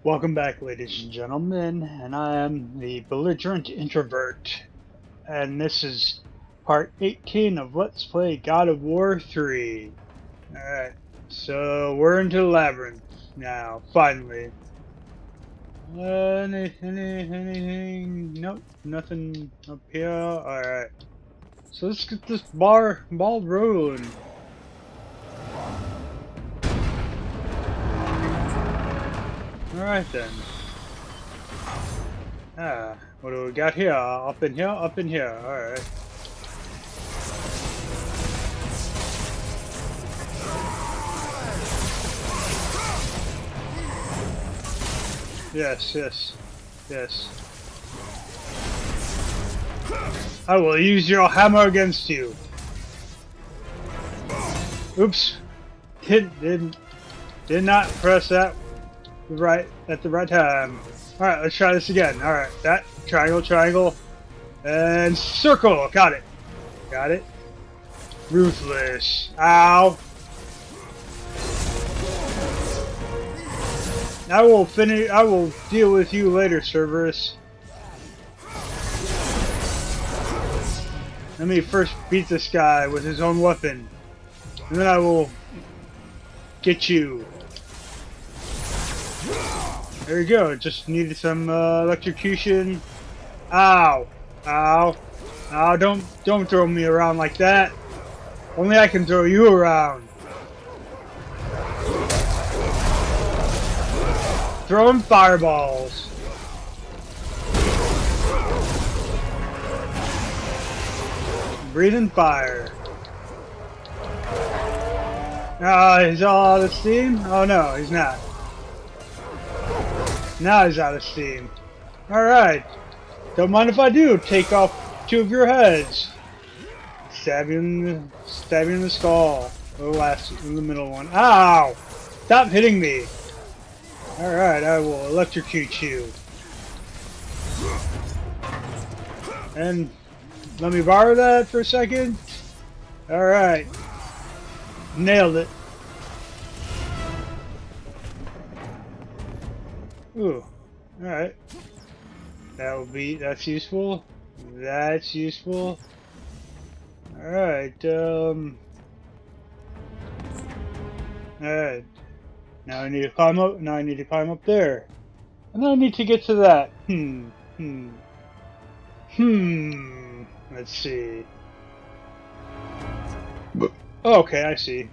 Welcome back, ladies and gentlemen, and I am the belligerent introvert, and this is part 18 of Let's Play God of War 3. Alright, so we're into Labyrinth now, finally. Anything? Nope, nothing up here. Alright, so let's get this ball rolling. Alright then. What do we got here? Up in here? Up in here. Alright. Yes, yes, yes. I will use your hammer against you. Oops. Did not press that at the right time. Alright, let's try this again. Alright, that triangle, and circle. Got it. Got it. Ruthless. Ow. I will deal with you later, Cerberus. Let me first beat this guy with his own weapon, and then I will get you. There you go. Just needed some electrocution. Ow! Ow! Ow! Don't throw me around like that. Only I can throw you around. Throwing fireballs. Breathing fire. He's all out of steam? Oh no, he's not. Now he's out of steam. Alright. Don't mind if I do. Take off 2 of your heads. Stab you in the skull. The middle one. Ow! Stop hitting me. Alright, I will electrocute you. And let me borrow that for a second. Alright. Nailed it. Ooh. Alright. That's useful. That's useful. Alright, Alright. Now I need to climb up. Now I need to climb up there. And then I need to get to that. Let's see. Okay, I see.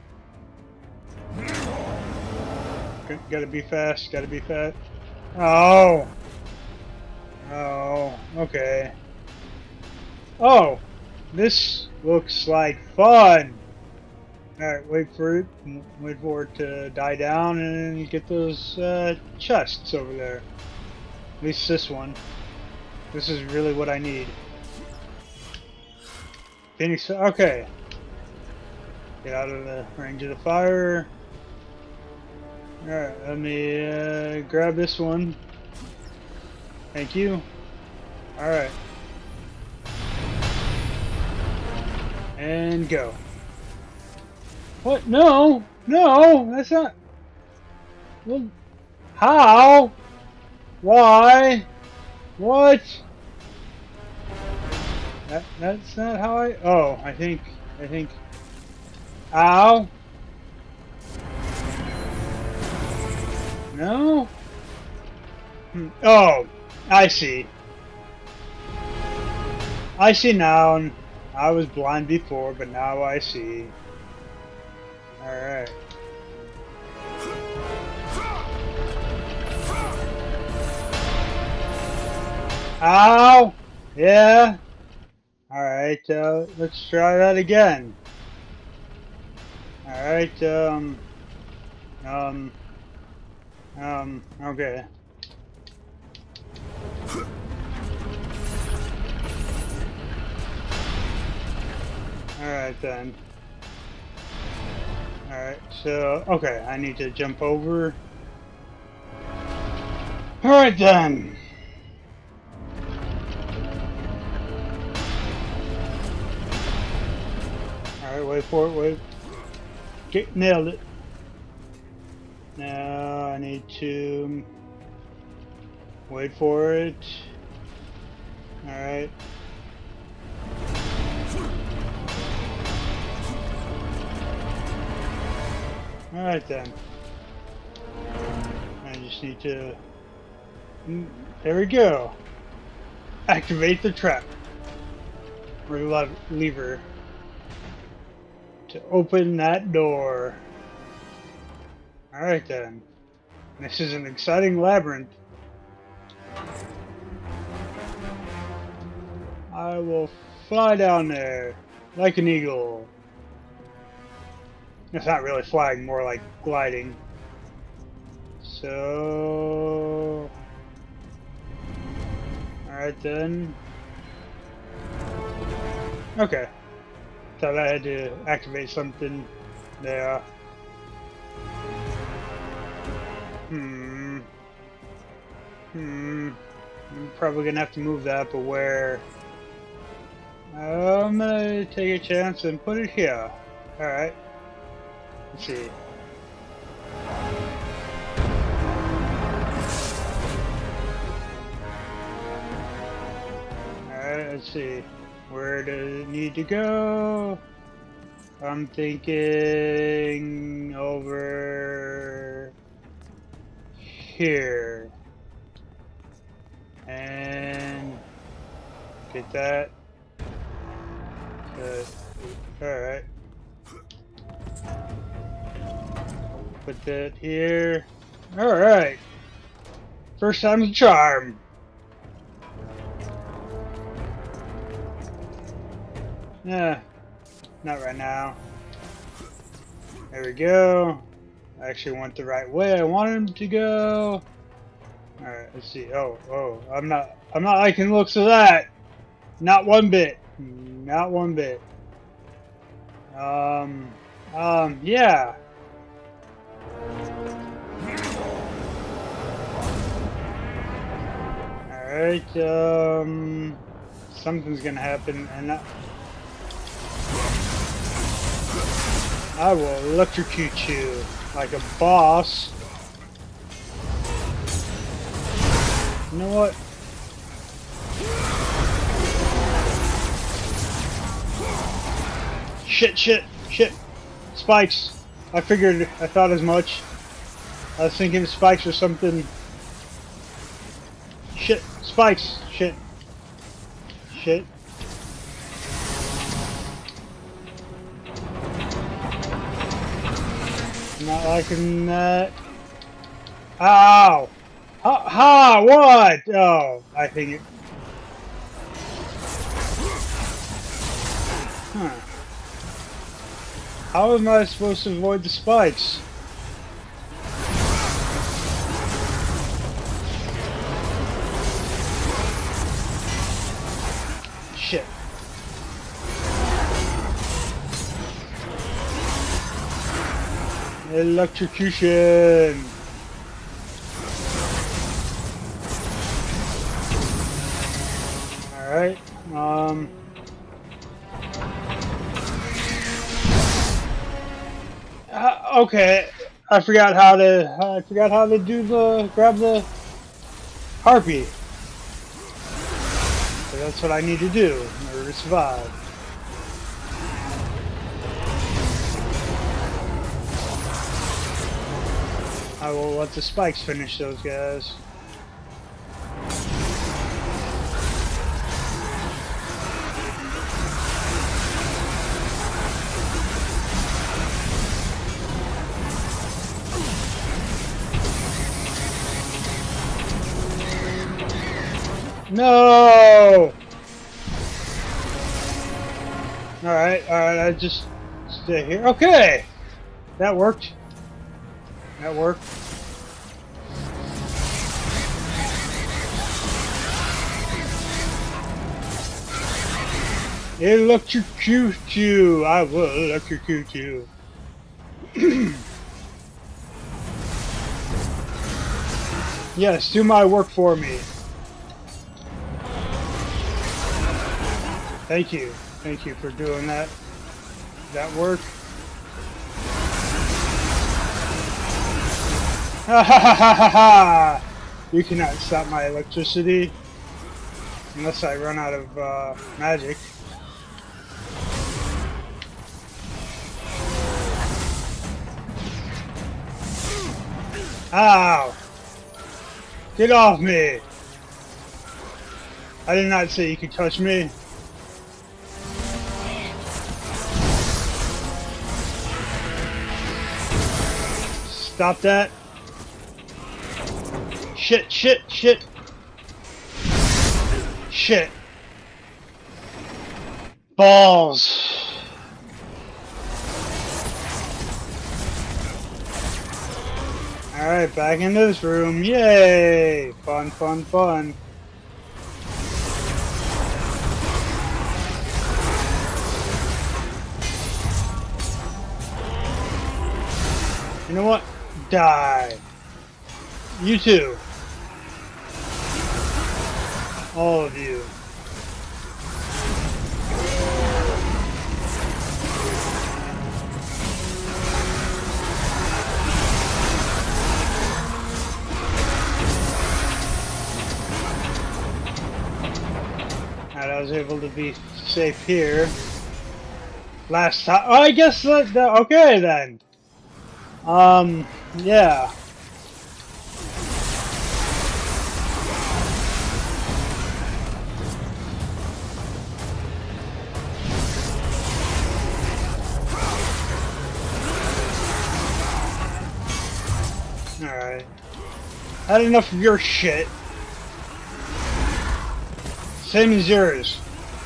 Gotta be fast. Gotta be fast. Oh. Oh. Okay. Oh. This looks like fun. Alright, wait for it to die down and get those chests over there. At least this one. This is really what I need. Phoenix, okay. Get out of the range of the fire. Alright, let me grab this one. Thank you. Alright. And go. What? No! No! That's not... Well, how? Why? What? That's not how I... Oh, I think... Ow! No? Oh, I see. I see now. I was blind before, but now I see. Alright. Ow! Yeah. Alright, let's try that again. Alright, okay. Alright then. Alright, so, okay, I need to jump over. Alright then. Alright, wait for it, wait. Okay, nailed it. Now I need to Wait for it. Alright. Alright then. I just need to... There we go. Activate the trap. Or the lever. To open that door. Alright then. This is an exciting labyrinth. I will fly down there like an eagle. It's not really flying, more like gliding. So... Alright then. Okay. Thought I had to activate something there. I'm probably gonna have to move that, but where? I'm gonna take a chance and put it here. Alright. Let's see. Alright, let's see. Where does it need to go? I'm thinking over here. And get that. Alright. Put that here. Alright. First time's a charm. Nah, not right now. There we go. I actually went the right way I wanted him to go. Alright, let's see. Oh, I'm not liking the looks of that. Not one bit. Not one bit. Yeah. Alright, something's gonna happen, and I will electrocute you like a boss. You know what? Shit. Spikes. I thought as much. I was thinking spikes or something. Shit. Spikes. Shit. Not liking that. Ow! Ha! What? Oh, I think it. Huh. How am I supposed to avoid the spikes? Shit. Electrocution. Alright, okay, I forgot how to grab the harpy. So that's what I need to do in order to survive. I will let the spikes finish those guys. No! Alright, I just stay here. Okay! That worked. Electrocute you! I will electrocute you. Yes, do my work for me. Thank you for doing that work. Ha ha ha ha ha! You cannot stop my electricity unless I run out of magic. Ow! Get off me! I did not say you could touch me. Stop that. Shit, shit, shit. Shit. Balls. Alright, back into this room. Yay! Fun, fun, fun. You know what? Die. You too. All of you. Alright, I was able to be safe here. Last time. Oh, I guess that. Okay then. Yeah. Alright. Had enough of your shit. Same as yours.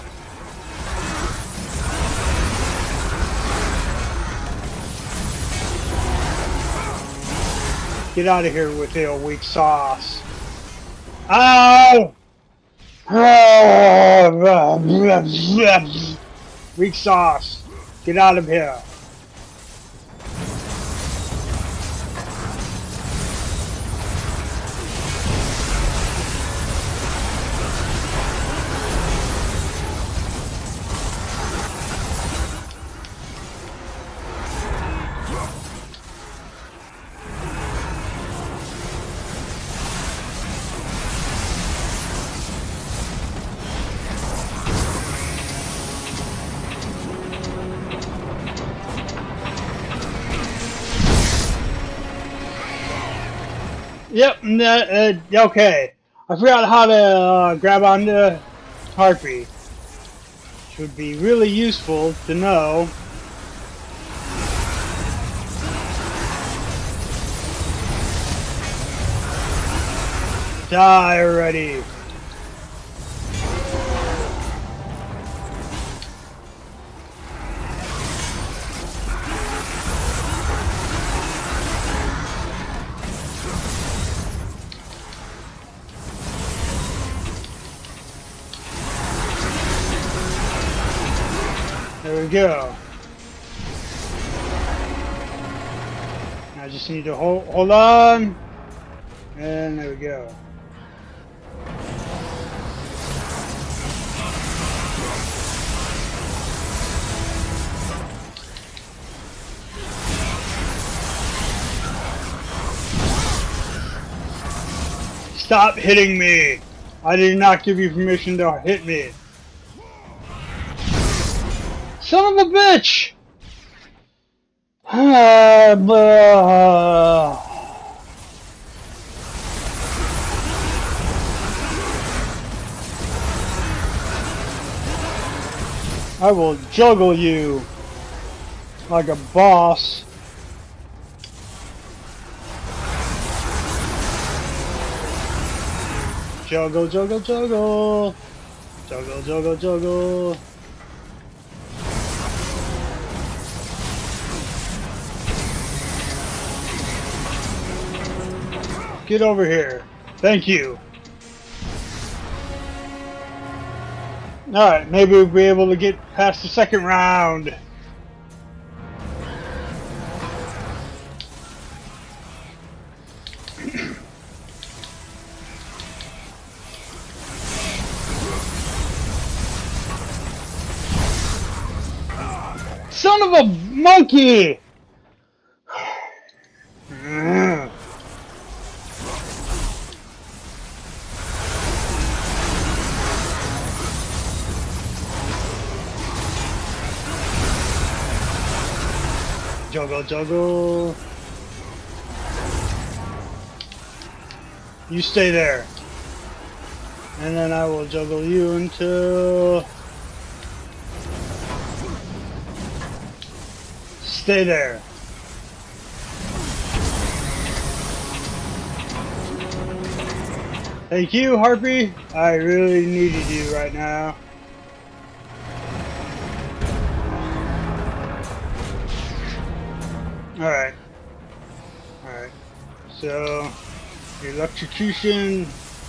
Get out of here with your weak sauce. Ow! Weak sauce. Get out of here. Yep, okay. I forgot how to grab onto Harpy. Which would be really useful to know. Die already. There we go. I just need to hold on. And there we go. Stop hitting me! I did not give you permission to hit me. Son of a bitch! I will juggle you like a boss. Juggle, juggle, juggle. Juggle, juggle, juggle. Get over here. Thank you. Alright, maybe we'll be able to get past the second round. Son of a monkey! Juggle, juggle. You stay there. And then I will juggle you until... Stay there. Thank you, Harpy. I really needed you right now. Alright. Alright. So, electrocution.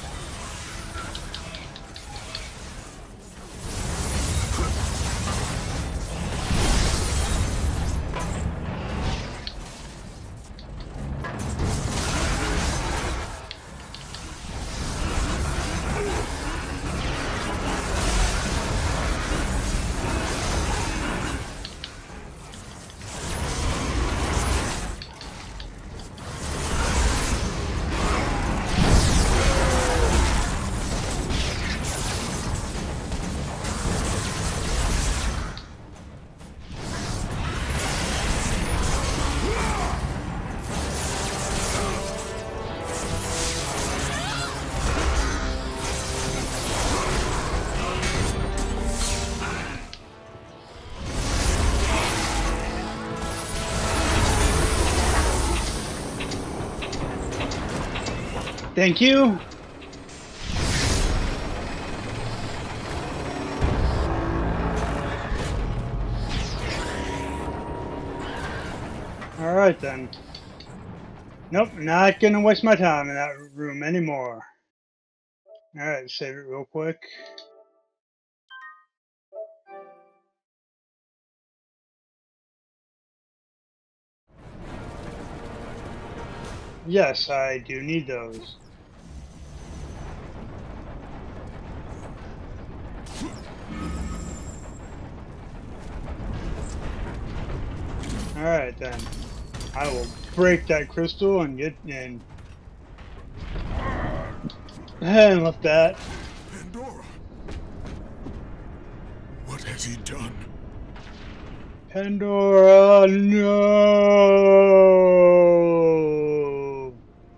Thank you. Alright then. Nope, not gonna waste my time in that room anymore. Alright, save it real quick. Yes, I do need those. Alright then. I will break that crystal and get in. And left that. Pandora! What has he done? Pandora, no!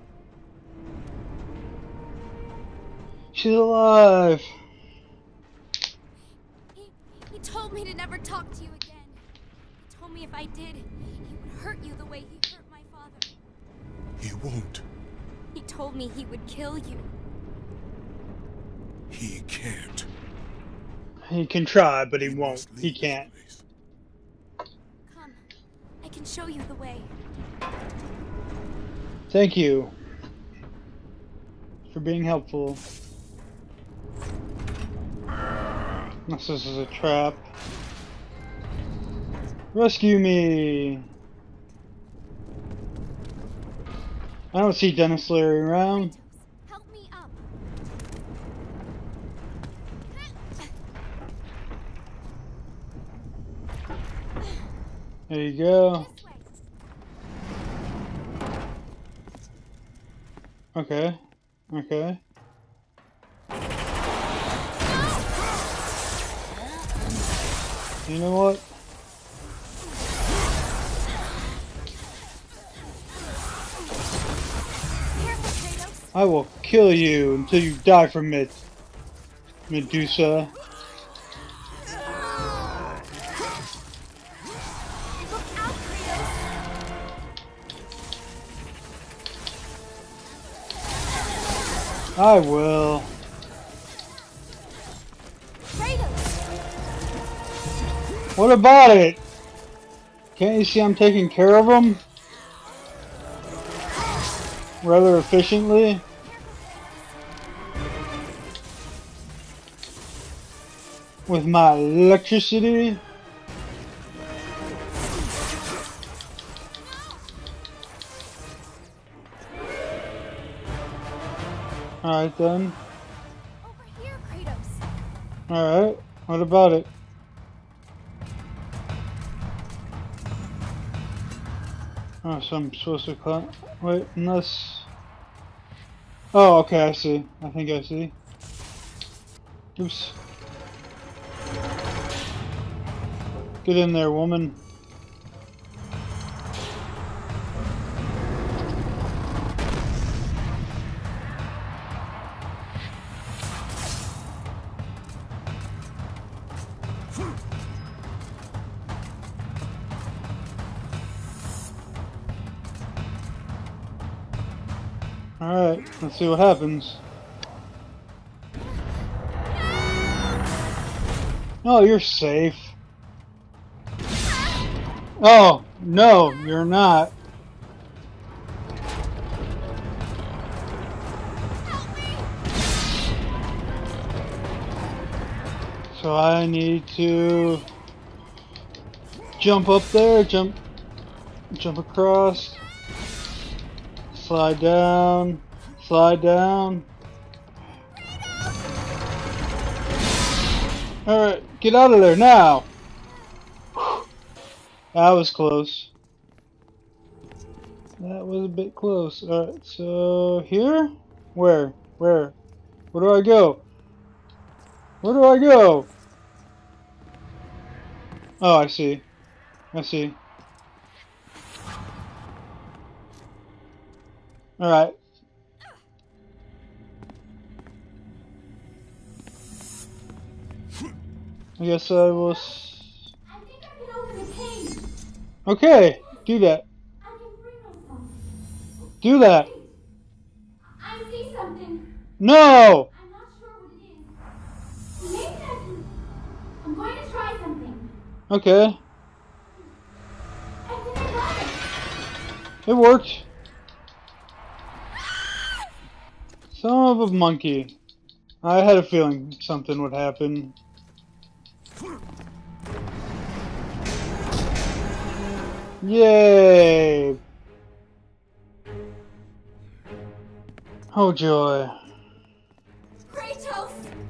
She's alive! He told me to never talk to you again. He told me if I did, he would hurt you the way he hurt my father. He won't. He told me he would kill you. He can't. He can try, but he won't. He can't. Come, I can show you the way. Thank you for being helpful. Unless this is a trap. Rescue me! I don't see Dennis Leary around. Help me up. There you go. This way. Okay. Okay. You know what? Careful, Kratos. I will kill you until you die from it, Medusa. Look out, Kratos. I will. Kratos. What about it? Can't you see I'm taking care of them? Rather efficiently? With my electricity? Alright then. Over here, Kratos. Alright. What about it? Oh, so I'm supposed to cut. Wait, unless. Oh, okay, I see. I think I see. Oops. Get in there, woman. Alright, let's see what happens. Oh, you're safe. Oh, no, you're not. So I need to jump up there, jump across, slide down, slide down. Alright, get out of there now! That was close. That was a bit close. Alright, so here? Where? Where? Where do I go? Where do I go? Oh, I see. I see. Alright. I guess I will. I think I can open the cage. Okay, do that. I can bring myself. Do that. I see something. No! I'm not sure what it is. Maybe I can. I'm going to try something. Okay, I think I got it. it worked. Son of a monkey. I had a feeling something would happen. Yay! Oh joy. Kratos!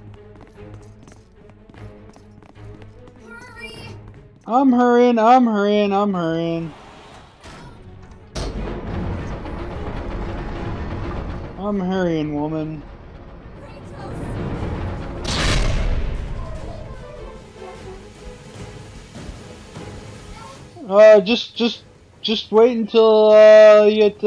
Hurry! I'm hurrying, I'm hurrying, I'm hurrying. I'm hurrying, woman. Just wait until you get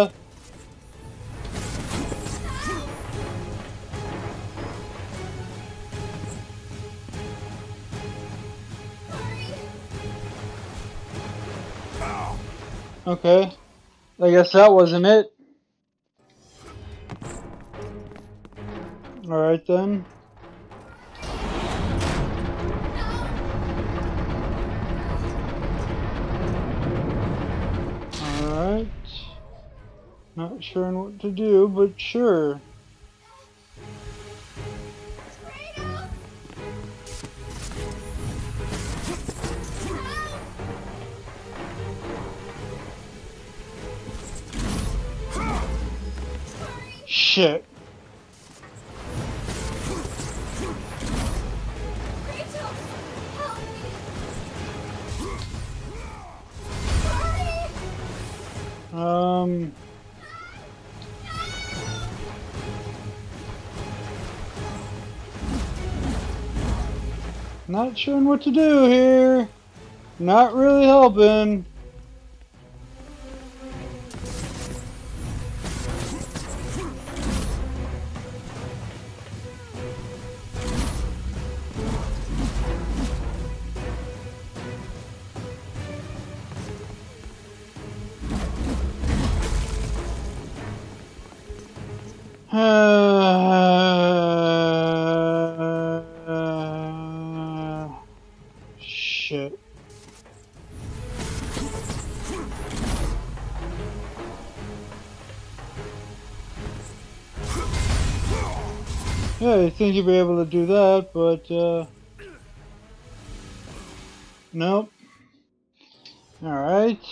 Okay, I guess that wasn't it. Alright then. Alright. Not sure what to do, but sure. Shit. Not sure what to do here. Not really helping. Shit. Yeah, you think you'd be able to do that, but nope. Alright.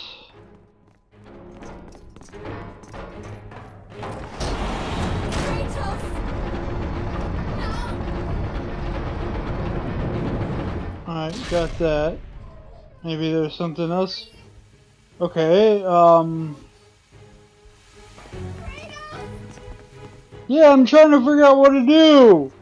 Alright, got that. Maybe there's something else. Okay, yeah, I'm trying to figure out what to do!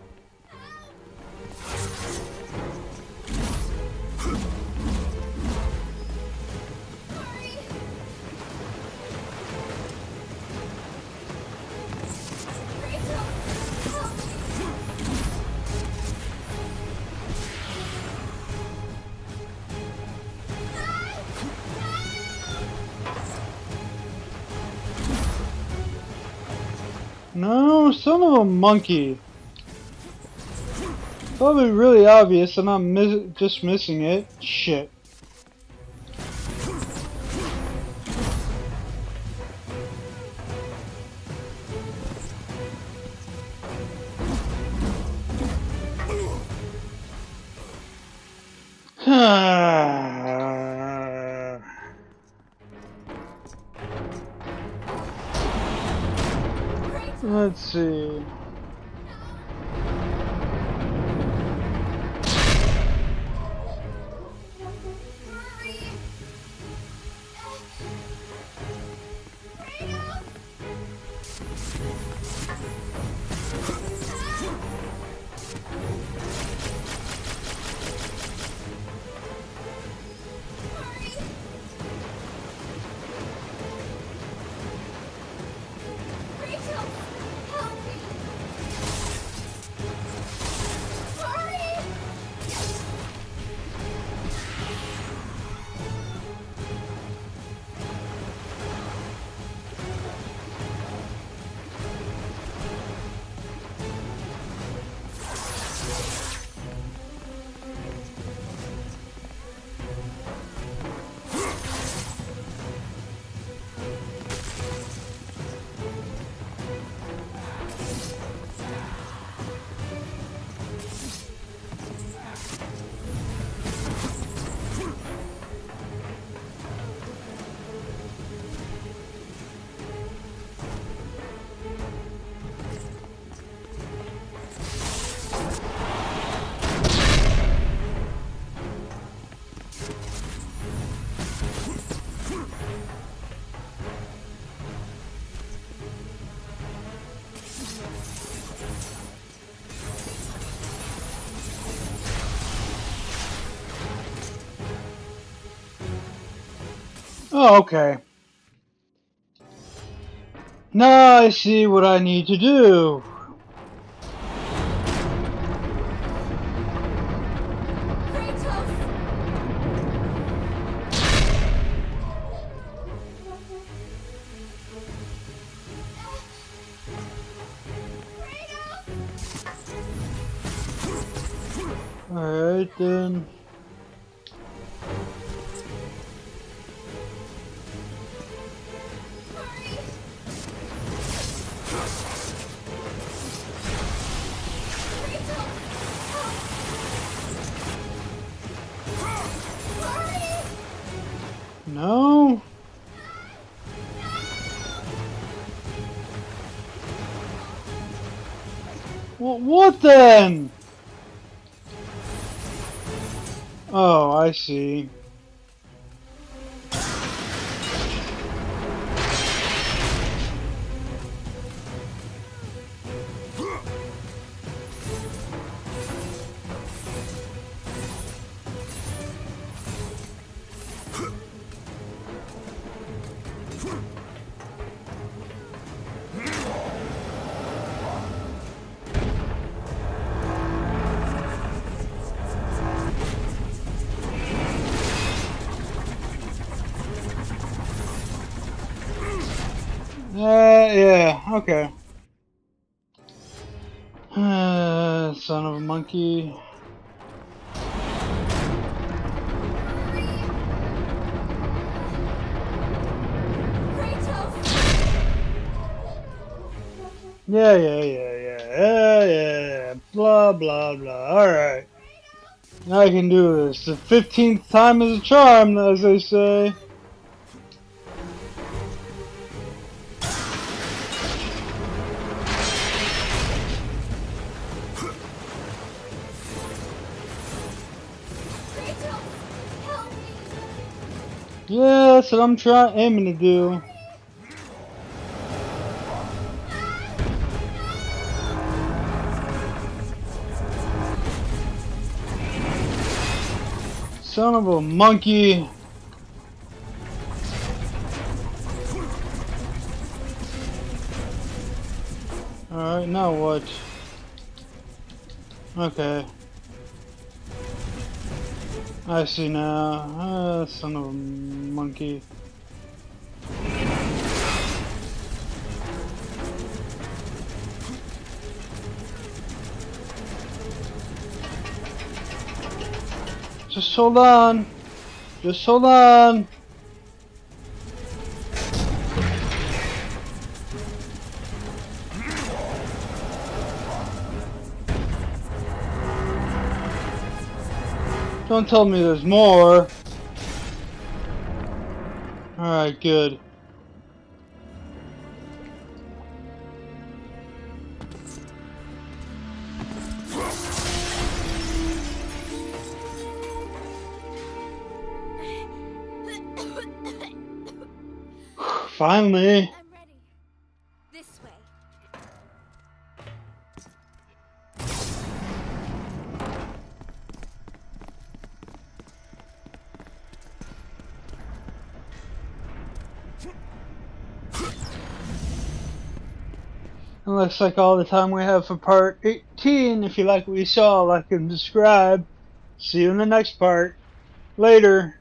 No, son of a monkey. Probably really obvious and I'm just missing it. Shit. Let's see. Oh, okay. Now I see what I need to do. Alright then. No? Well, what then? Oh, I see. Yeah, okay. Son of a monkey. Yeah. Blah, blah, blah. Alright. I can do this. The 15th time is a charm, as they say. Yeah, that's what I'm aiming to do. Son of a monkey. Alright, now what? Okay. I see now. Son of a monkey. Just hold on. Just hold on. Don't tell me there's more. Alright, good. Finally. I'm ready. This way. It looks like all the time we have for part 18. If you like what you saw, like and subscribe. See you in the next part. Later.